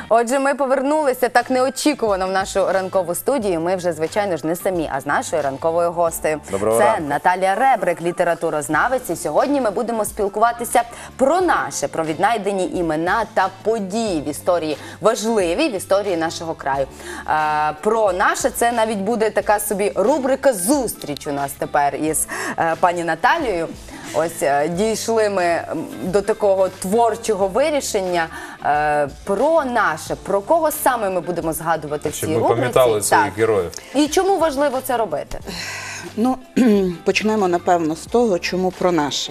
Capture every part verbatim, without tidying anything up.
Отже, ми повернулися так неочікувано в нашу ранкову студію. Ми вже, звичайно ж, не самі, а з нашою ранковою гостею. Доброго Це ранку. Наталія Ребрик, літературознавець. І сьогодні ми будемо спілкуватися про наше, про віднайдені імена та події в історії, важливі в історії нашого краю. А, про наше це навіть буде така собі рубрика «Зустріч» у нас тепер із е, пані Наталією. Ось е, дійшли ми м, до такого творчого вирішення е, про наше, про кого саме ми будемо згадувати в цій Щоб ми рубриці. пам'ятали своїх Так. героїв. І чому важливо це робити? Ну, почнемо, напевно, з того, чому про наше.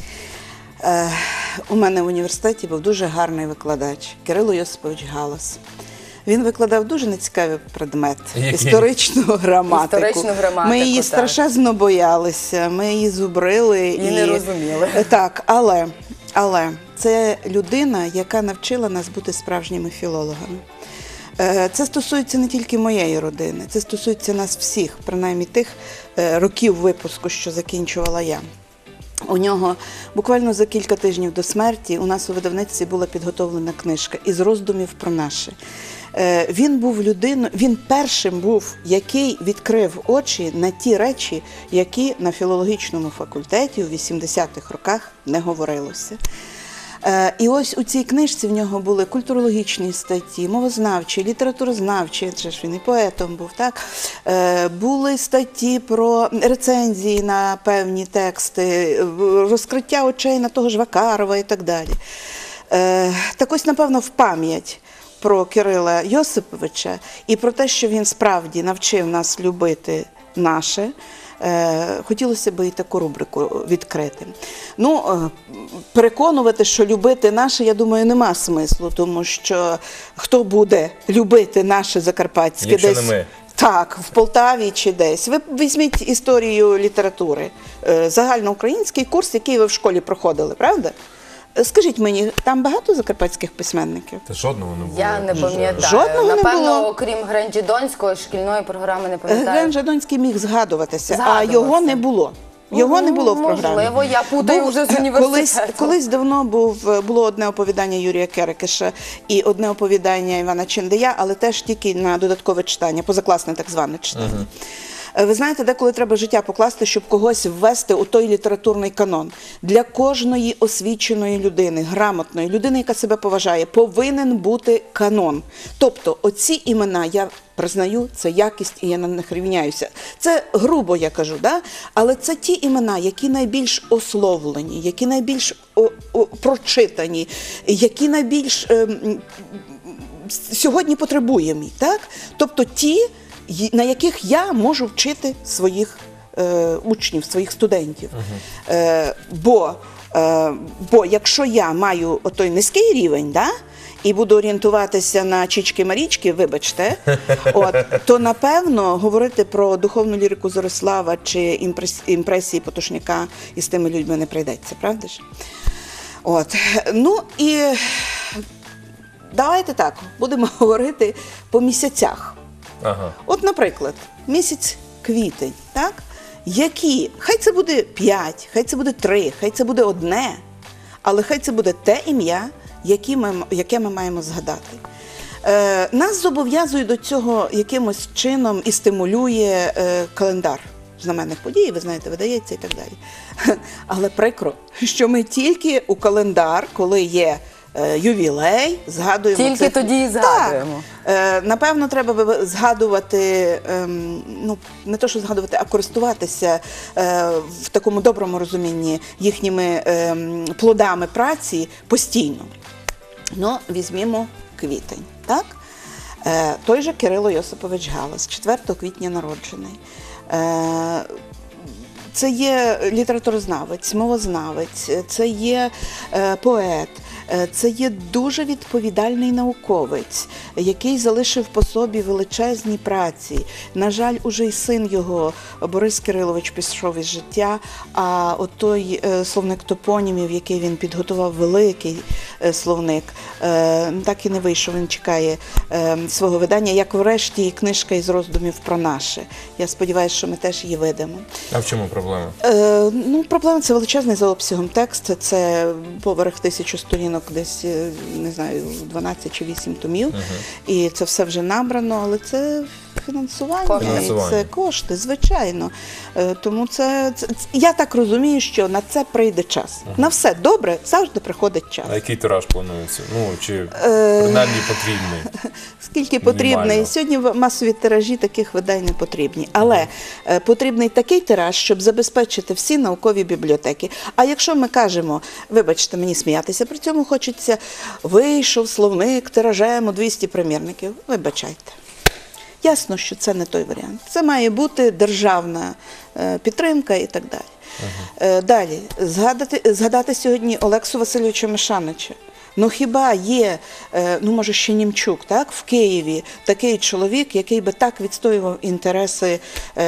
Е, у мене в університеті був дуже гарний викладач Кирило Йосипович Галас. Він викладав дуже нецікавий предмет – Який? історичну граматику. Історичну граматику, Ми її так. страшезно боялися, ми її зубрили. І не розуміли. Так, але, але це людина, яка навчила нас бути справжніми філологами. Е, Це стосується не тільки моєї родини, це стосується нас всіх, принаймні тих е, років випуску, що закінчувала я. У нього буквально за кілька тижнів до смерті у нас у видавництві була підготовлена книжка «Із роздумів про наше». Е, Він був людиною, він першим був, який відкрив очі на ті речі, які на філологічному факультеті у вісімдесятих роках не говорилося. Е, І ось у цій книжці в нього були культурологічні статті, мовознавчі, літературознавчі, адже ж він і поетом був, так? Е, Були статті про рецензії на певні тексти, розкриття очей на того ж Вакарова і так далі. Е, Так ось, напевно, в пам'ять про Кирила Йосиповича і про те, що він справді навчив нас любити наше, Е, хотілося б і таку рубрику відкрити. Ну, е, переконувати, що любити наше, я думаю, нема смислу, тому що хто буде любити наше закарпатське Якщо десь... не ми. Так, в Полтаві чи десь. Ви візьміть історію літератури, е, загальноукраїнський курс, який ви в школі проходили, правда? Скажіть мені, там багато закарпатських письменників? Та жодного не було. Я не пам'ятаю. Жодного не Напевно, було. окрім Гренджідонської шкільної програми, не пам'ятаю. Глен Жадонський міг згадуватися, Згадувався. а його не було. Його не було в Ну, програмі. можливо, я путаю Був- вже з колись, університету. колись давно був, було одне оповідання Юрія Керекеша і одне оповідання Івана Чендея, але теж тільки на додаткове читання, позакласне так зване читання. Ви знаєте, деколи треба життя покласти, щоб когось ввести у той літературний канон. Для кожної освіченої людини, грамотної людини, яка себе поважає, повинен бути канон. Тобто оці імена, я признаю, це якість і я на них рівняюся. Це грубо я кажу, да? Але це ті імена, які найбільш ословлені, які найбільш о, о, прочитані, які найбільш е, сьогодні потребуємі. Так? Тобто ті, на яких я можу вчити своїх е, учнів, своїх студентів. Uh-huh. Е, бо, е, бо якщо я маю отой низький рівень, да, і буду орієнтуватися на Чічки-Марічки, вибачте, от, то, напевно, говорити про духовну лірику Зорислава чи імпрес, імпресії Потушняка із тими людьми не прийдеться, правда ж? От. Ну і давайте так, будемо говорити по місяцях. Ага. От, наприклад, місяць квітень, так? Які, хай це буде п'ять, хай це буде три, хай це буде одне, але хай це буде те ім'я, яке ми, яке ми маємо згадати. Е, нас зобов'язує до цього якимось чином і стимулює е, календар знаменних подій, ви знаєте, видається і так далі. Але прикро, що ми тільки у календар, коли є ювілей, згадуємо. Тільки цих... тоді і згадуємо. Так. Е, напевно, треба би згадувати, ем, ну, не то, що згадувати, а користуватися е, в такому доброму розумінні їхніми ем, плодами праці постійно. Ну, візьмімо квітень, так? Е, той же Кирило Йосипович Галас, четвертого квітня народжений. Е, Це є літературознавець, мовознавець, це є е, поет, е, це є дуже відповідальний науковець, який залишив по собі величезні праці. На жаль, уже й син його, Борис Кирилович, пішов із життя, а от той е, словник топонімів, який він підготував, великий е, словник, е, так і не вийшов, він чекає е, свого видання, як врешті книжка із роздумів про наше. Я сподіваюся, що ми теж її видамо. А в чому проблема? проблема? Е, ну, проблема – це величезний за обсягом текст, це поверх тисячу сторінок, десь, е, не знаю, дванадцять чи вісім томів, Угу. і це все вже набрано, але це фінансування, Кошти. і Фінансування. це кошти, звичайно. Е, тому це, це, це- я так розумію, що на це прийде час. На все добре завжди приходить час. А який тираж планується? Ну, чи Е, принаймні потрібний? Скільки потрібно. Мінімально. І сьогодні в- масові тиражі таких видань не потрібні. Але е, потрібний такий тираж, щоб забезпечити всі наукові бібліотеки. А якщо ми кажемо, вибачте, мені сміятися, при цьому хочеться, вийшов словник тиражем у двісті примірників, вибачайте. Ясно, що це не той варіант. Це має бути державна е, підтримка і так далі. Е, Далі, згадати, згадати сьогодні Олексу Васильовича Мишанича. Ну хіба є, е, ну може ще Німчук, так, в Києві такий чоловік, який би так відстоював інтереси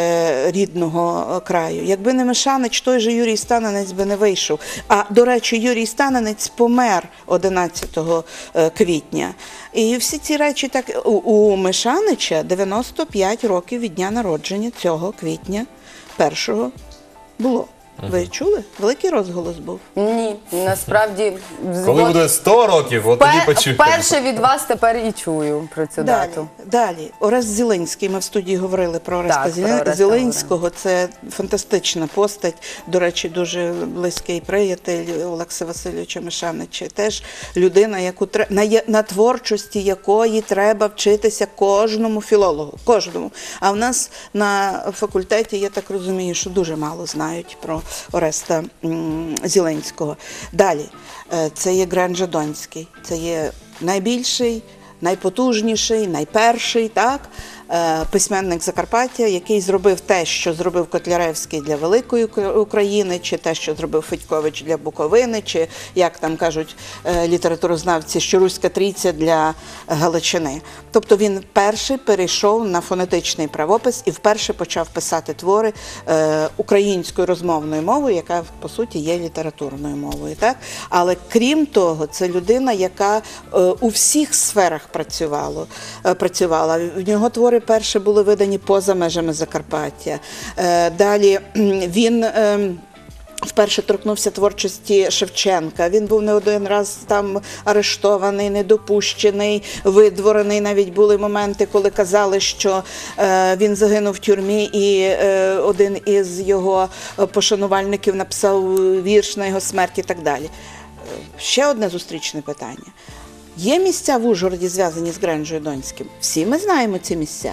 е, рідного е, краю? Якби не Мишанич, той же Юрій Стананець би не вийшов. А, до речі, Юрій Стананець помер одинадцятого квітня. І всі ці речі так, у, у Мишанича дев'яносто п'ять років від дня народження цього квітня першого було. Ви чули? Великий розголос був. Ні, насправді... Коли от буде сто років, от тоді пе- почуємо. Вперше від вас тепер і чую про цю Далі, дату. далі. Орест Зілинський, ми в студії говорили про Ореста Так, Зілин- про Ореста Зілинського. Це фантастична постать, до речі, дуже близький приятель Олекса Васильовича Мишанича. Теж людина, яку тре- на, є- на творчості якої треба вчитися кожному філологу. Кожному. А в нас на факультеті, я так розумію, що дуже мало знають про Ореста м, Зіленського. Далі, е, це є Гренжа Донський, це є найбільший, найпотужніший, найперший, так, е, письменник Закарпаття, який зробив те, що зробив Котляревський для Великої Ук- України, чи те, що зробив Федькович для Буковини, чи, як там кажуть е, літературознавці, що Руська Трійця для Галичини. Тобто він перший перейшов на фонетичний правопис і вперше почав писати твори е, українською розмовною мовою, яка, по суті, є літературною мовою. Так? Але крім того, це людина, яка е, у всіх сферах працювала. Е, працювала. В нього твори перші були видані поза межами Закарпаття. Е, далі м, він... Е, Вперше торкнувся творчості Шевченка. Він був не один раз там арештований, недопущений, видворений. Навіть були моменти, коли казали, що е, він загинув в тюрмі, і е, один із його пошанувальників написав вірш на його смерть і так далі. Е, ще одне зустрічне питання. Є місця в Ужгороді, зв'язані з Гренжою Донським? Всі ми знаємо ці місця.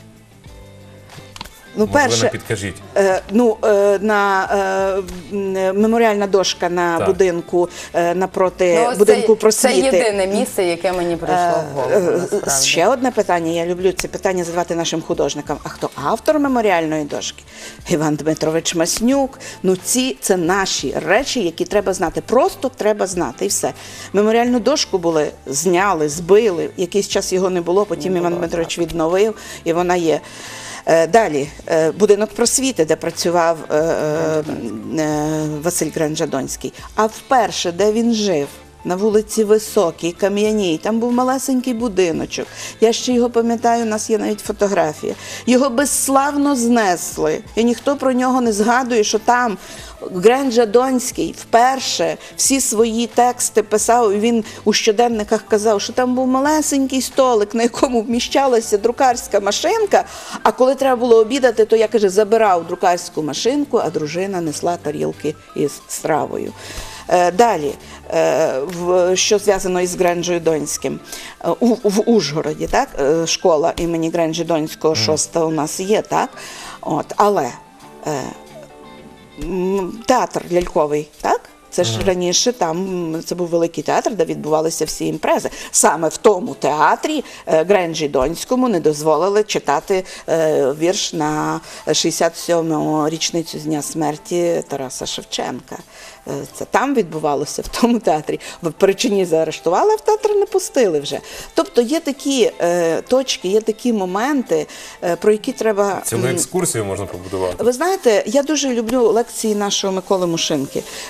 Ну, Можливо, підкажіть. Е, ну, е, на е, м, меморіальна дошка на Так. будинку е, напроти Ну, ось будинку це, просвіти. це єдине місце, яке мені прийшло в голову, Е, е, насправді. Ще одне питання, я люблю це питання задавати нашим художникам. А хто автор меморіальної дошки? Іван Дмитрович Маснюк. Ну ці це наші речі, які треба знати. Просто треба знати і все. Меморіальну дошку були, зняли, збили. Якийсь час його не було, потім Не Іван було, Дмитрович відновив, і вона є. Е, Далі, е, будинок просвіти, де працював е, е, е, Василь Гренжа Донський. А вперше, де він жив, на вулиці Високій, Кам'яній, там був малесенький будиночок. Я ще його пам'ятаю, у нас є навіть фотографія. Його безславно знесли, і ніхто про нього не згадує, що там Гренжа Донський вперше всі свої тексти писав, і він у щоденниках казав, що там був малесенький столик, на якому вміщалася друкарська машинка, а коли треба було обідати, то я, каже, забирав друкарську машинку, а дружина несла тарілки із стравою. Е, Далі, е, в- що зв'язано із Гренжою Донським. Е, У, в Ужгороді, так, е, школа імені Гренжі Донського, шоста у нас є, так? От, але е, м, театр ляльковий, так? Це ж раніше там, м, це був великий театр, де відбувалися всі імпрези. Саме в тому театрі е, Гренжі Донському не дозволили читати е, вірш на шістдесят сьому річницю з дня смерті Тараса Шевченка. Е, Це там відбувалося, в тому театрі. В Перечині заарештували, а в театр не пустили вже. Тобто є такі е, точки, є такі моменти, е, про які треба... Цілу м, екскурсію можна побудувати. ви знаєте, я дуже люблю лекції нашого Миколи Мушинки. Він із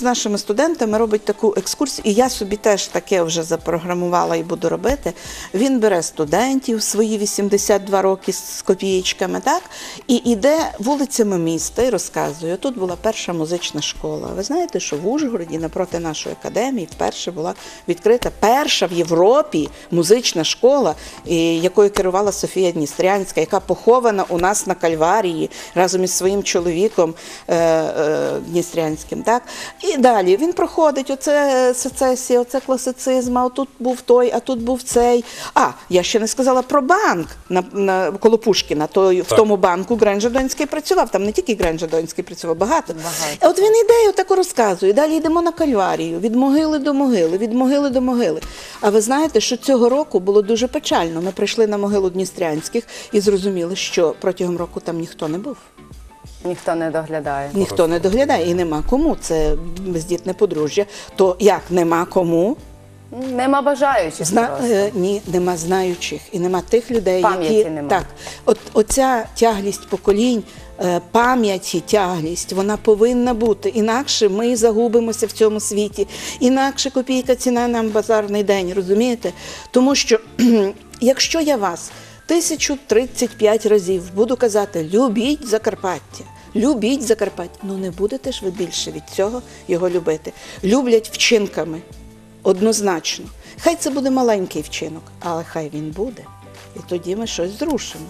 нашими студентами робить таку екскурсію, і я собі теж таке вже запрограмувала і буду робити. Він бере студентів свої вісімдесят два роки з копієчками, так, і йде вулицями міста і розказує. Тут була перша музична школа. Ви знаєте, що в Ужгороді напроти нашої академії вперше була відкрита перша в Європі музична школа, і якою керувала Софія Дністрянська, яка похована у нас на Кальварії разом із своїм чоловіком е, е, Дністрянським. Так? І далі він проходить, оце сецесія, оце класицизм, а тут був той, а тут був цей. А, я ще не сказала про банк на, на, коло Пушкіна. То, в тому банку Грен Жадонський працював, там не тільки Грен Жадонський працював, багато. багато. От він іде і отако розказує. Далі йдемо на Кальварію, від могили до могили, від могили до могили. А ви знаєте, що цього року було дуже печально. Ми прийшли на могилу Дністрянських і зрозуміли, що протягом року там ніхто не був. Ніхто не доглядає. Ніхто не доглядає і нема кому. Це бездітне подружжя. То як нема кому? Нема бажаючих. Зна... е, Ні, нема знаючих і нема тих людей, Пам'яті які... нема. Так, от, оця тяглість поколінь, е, пам'яті тяглість, вона повинна бути. Інакше ми загубимося в цьому світі. Інакше копійка ціна нам базарний день, розумієте? Тому що, якщо я вас тисячу тридцять п'ять разів буду казати «любіть Закарпаття», «любіть Закарпаття», ну не будете ж ви більше від цього його любити. Люблять вчинками. Однозначно. Хай це буде маленький вчинок, але хай він буде. І тоді ми щось зрушимо.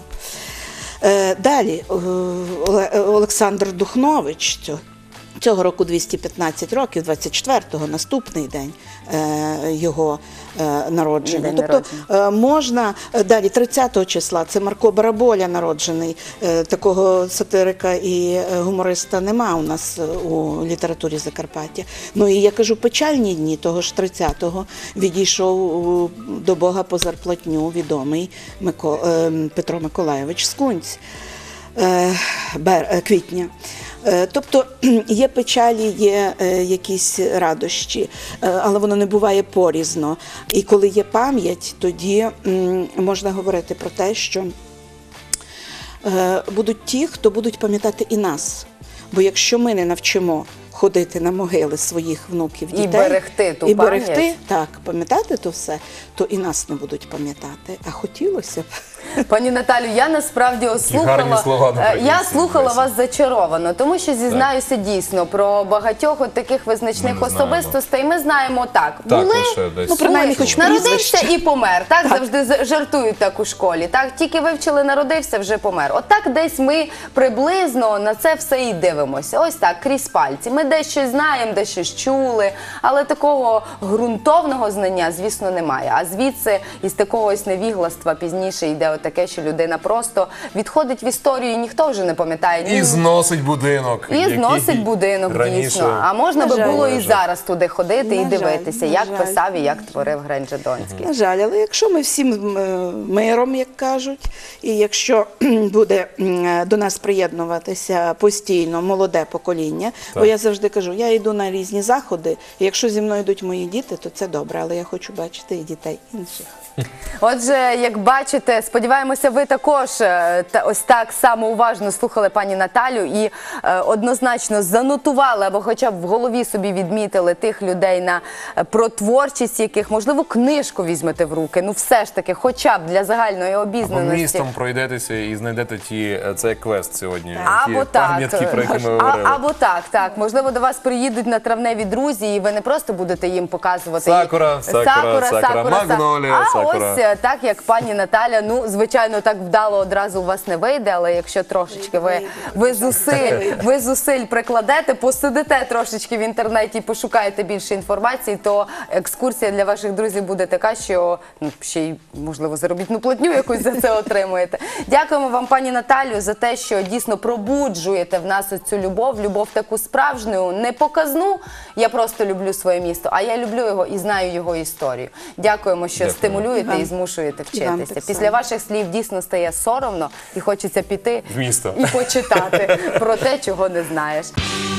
Е, далі, Олександр Духнович, цього року двісті п'ятнадцять років, двадцять четвертого, наступний день е, його е, народження. День тобто народження. е, можна, далі тридцятого числа, це Марко Бараболя народжений, е, такого сатирика і гумориста нема у нас у літературі Закарпаття. Ну і я кажу, печальні дні, того ж тридцятого відійшов до Бога по зарплатню відомий Мико, е, Петро Миколайович Скунць, е, бер, квітня. Тобто є печалі, є якісь радощі, але воно не буває порізно. І коли є пам'ять, тоді можна говорити про те, що будуть ті, хто будуть пам'ятати і нас. Бо якщо ми не навчимо ходити на могили своїх внуків, дітей, і берегти ту і пам'ять. берегти, так, пам'ятати то все, то і нас не будуть пам'ятати. А хотілося б. Пані Наталю, я насправді гарні слухала, слова е, наприкінці, я слухала Леся. вас зачаровано, тому що зізнаюся дійсно про багатьох от таких визначних Ми не знаємо. особистостей. Ми знаємо так, Так, були, лише десь. Ну, принаймні, були, хоч народився прізвище. і помер. Так, завжди з- жартують так у школі. Так, тільки вивчили, народився, вже помер. От так десь ми приблизно на це все і дивимося. Ось так, крізь пальці. Ми дещо знаємо, дещо чули, але такого ґрунтовного знання, звісно, немає. А звідси із такого ось невігластва пізніше йде отаке, що людина просто відходить в історію, і ніхто вже не пам'ятає. ні- І зносить будинок. І який зносить будинок, раніше дійсно. А можна На би жаль. було і лежав. зараз туди ходити і На жаль, дивитися, на як жаль. писав і як творив Грен Жадонський. На жаль, але якщо ми всім е, миром, як кажуть, і якщо буде м, до нас приєднуватися постійно молоде покоління, бо я завжди кажу, я йду на різні заходи, і якщо зі мною йдуть мої діти, то це добре, але я хочу бачити і дітей інших. Отже, як бачите, сподіваємося, ви також е, та- ось так само уважно слухали пані Наталю і е, однозначно занотували або хоча б в голові собі відмітили тих людей, на, е, про творчість яких, можливо, книжку візьмете в руки, ну все ж таки, хоча б для загальної Або обізнаності. містом пройдетеся і знайдете ті, цей квест сьогодні. Або ті так, пам'ятки, про які ми а, говорили. або так, так. Можливо, до вас приїдуть на травневі друзі, і ви не просто будете їм показувати Сакура, сакура, сакура, магнолія, а сакура. ось е, так, як пані Наталя, ну, звичайно, так вдало одразу у вас не вийде, але якщо трошечки ви, ви зусиль, ви зусиль прикладете, посидите трошечки в інтернеті і пошукаєте більше інформації, то екскурсія для ваших друзів буде така, що ну, ще й, можливо, заробітну платню якусь за це отримуєте. Дякуємо вам, пані Наталю, за те, що дійсно пробуджуєте в нас цю любов, любов таку справжню, не показну. Я просто люблю своє місто, а я люблю його і знаю його історію. Дякуємо, що Дякую. стимулюєте І вам. і змушуєте І вам вчитися. так Після само. ваших слів дійсно стає соромно і хочеться піти В місто. і почитати про те, чого не знаєш.